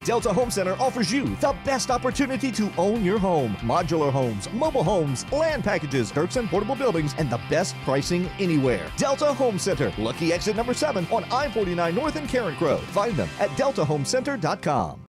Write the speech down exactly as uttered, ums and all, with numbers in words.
Delta Home Center offers you the best opportunity to own your home. Modular homes, mobile homes, land packages, Turks and portable buildings, and the best pricing anywhere. Delta Home Center, Lucky Exit number seven on I forty-nine North in Carencro. Find them at delta home center dot com.